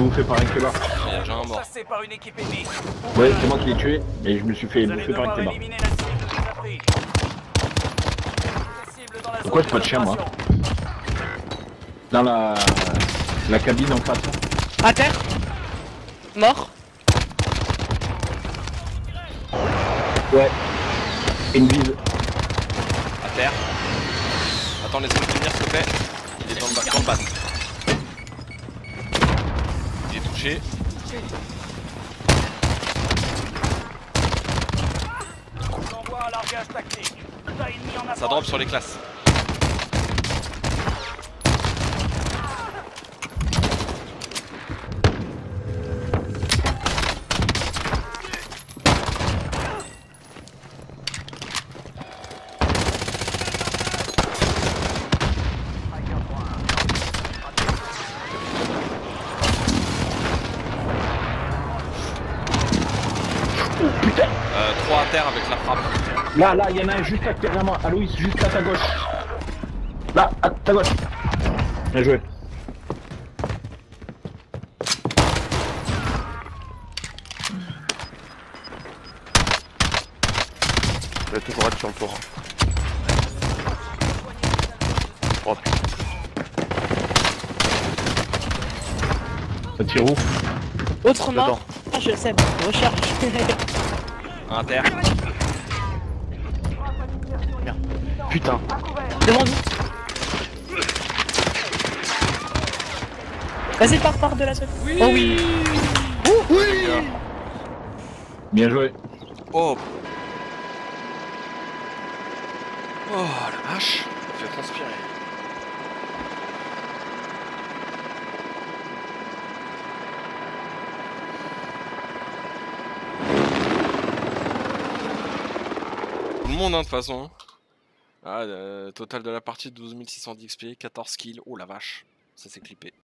bouffé par un kebab. J'ai un mort. Chassé par une équipe ennemie. Ouais, c'est moi qui l'ai tué, mais je me suis fait Vous allez bouffer par un devoir kebab. éliminer la cible de ces abris. Cible dans la Pourquoi zone j'ai pas de chien, moi? d'opération. Dans la cabine en face. À terre. Mort. Ouais. Une vise. À terre. Attends, laisse-moi finir s'il te plaît. Il est dans le bas. Il est touché. On envoie un largage tactique. T'as ennemi en approche. Ça drop sur les classes. Oh putain! 3 à terre avec la frappe. Là, il y en a un juste à moi. Aloïs, juste à ta gauche. Là, à ta gauche. Bien joué. Il va toujours être sur le tour. Oh putain. Ça tire où? Autre mort. Dedans. Ah, je sais, recherche. Un à terre. Putain. Devant nous. Vas-y, pars de la seule. Oui. Oh oui. Bien joué. Oh. Oh la vache. Ça fait transpirer. Tout le monde hein de toute façon. Ah, total de la partie 12 610 XP, 14 kills. Oh la vache. Ça s'est clippé.